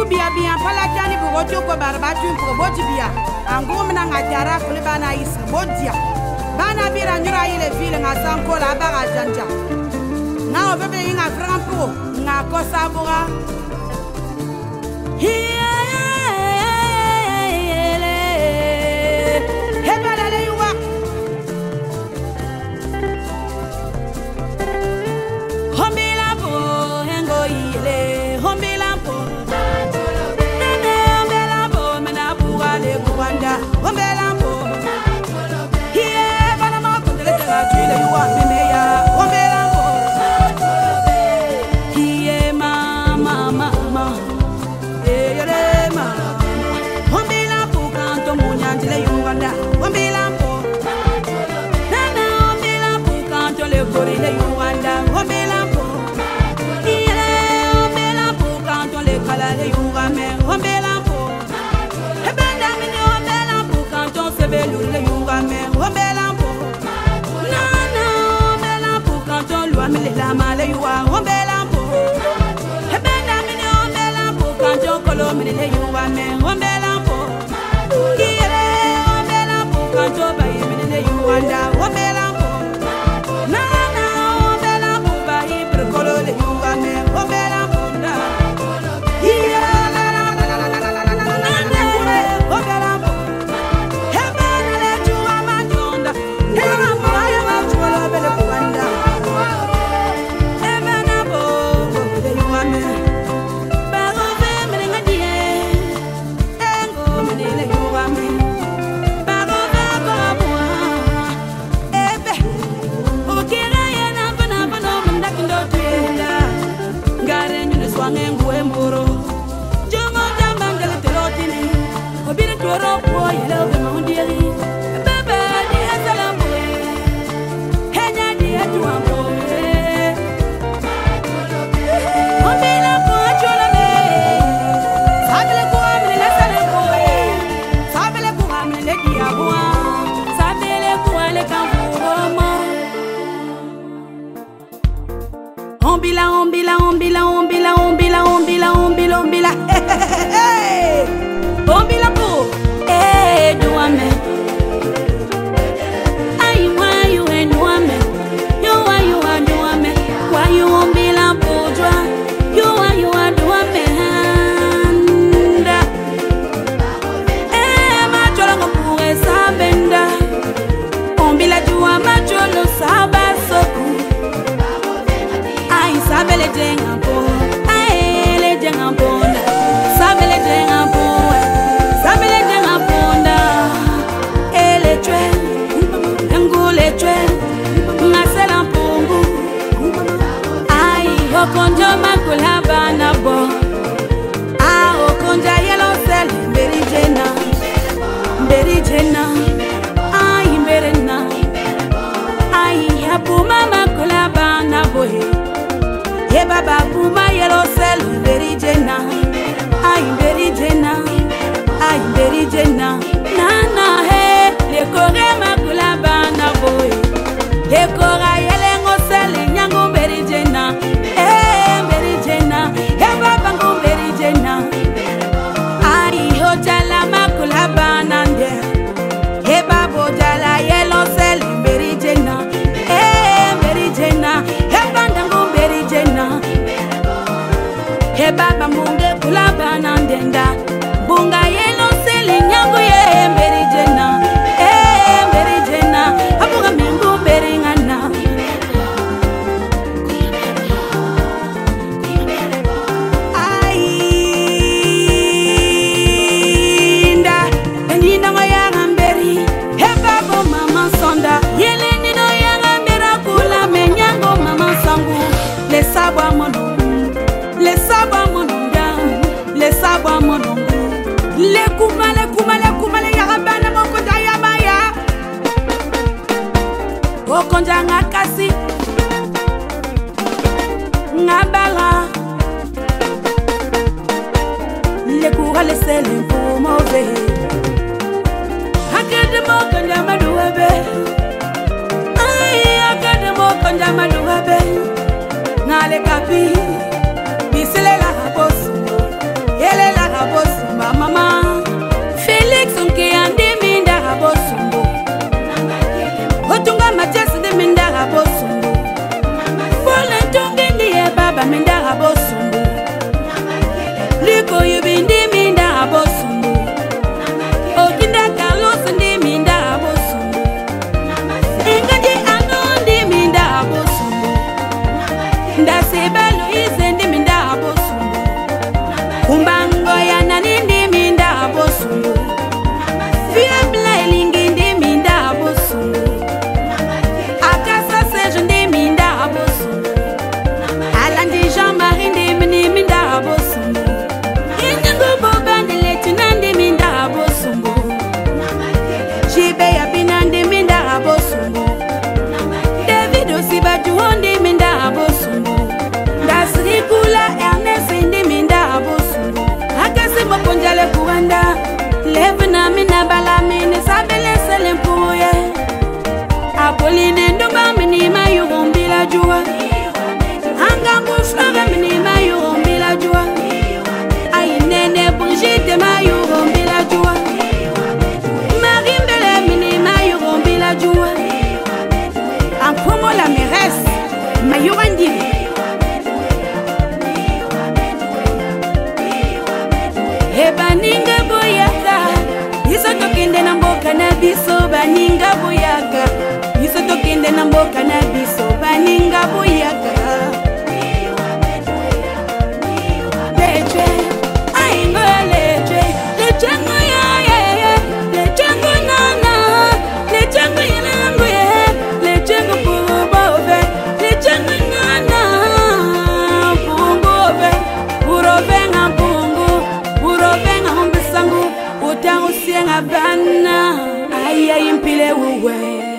bia bia pala jani bugo joko barba tun ko boji bia angum na ngajara kulibana is bodia bana bira nyura ile vile ngasanko la baga janja na obebe inga franco nga kosabura la male you are one belampo hebenda mini on belampo kanjo kolo mini le you are me one belampo kire on belampo kanjo bayi mini le you are da one belampo na on belampo bayi per kolo le you are me one belampo da kire la la la la la la la one belampo hebenda le you are manjonda belampo ayo ma chulo bele kuanda Baba munge kulaba nandenda bunga yelo seli nyango ye berijena abuga mingu beringana ai nda nina ngoya ngamberi he babo mama sonda yele nino ya ngambera kula menyango mama sangu le sabwa mono le sabwa mononga le sabwa mononga le kumale ya rabana moko ya maya okonja ngakasi ngabala le kura le sele pour mauvais akade moko ndama duwebe ai akade moko ndama duwebe ngale kapi Ele la bosumbu Liko yubindi minda bosumbu Okinda Carlos ndi minda bosumbu Engaji anu ndi minda bosumbu Ndaseba Louise ndi minda bosumbu Kumbango ya nani ndi minda bosumbu Fiebla ilingi ndi minda bosumbu Akasa sejo ndi minda bosumbu Alandi Jean-Marie ndi minda bosumbu Inyango boba ndi letina ndi minda bosumbu Jibe ya bina ndi minda bosumbu David Osibaju ndi minda bosumbu Ndasri kula Ernest ndi minda bosumbu Akasi mokonjale kuwanda Leve na mina bala mene sabele selempuye Apolline ndumba minima yurumbila jua Angambu flora minima yurumbila jua Ainene Brigitte ma yurumbila jua Marimbele minima yurumbila jua Ankomo la mairesse ma yurandili Baninga boyaka Iso tokende na mboka na biso Baninga boyaka Iso tokende na mboka na biso Baninga boyaka Leche Aingo leche Leche ngoya ye Leche ngonana Leche ngoyanango ye Leche ngobove Leche ngonyana Pungove Urove ngampungu Urovenga hombesangu Utangu sienga bana Ayayi mpile uwe